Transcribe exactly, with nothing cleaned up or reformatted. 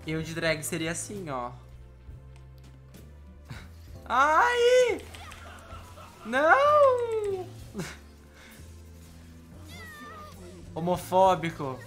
Eu de drag seria assim, ó. Ai! Não! Homofóbico.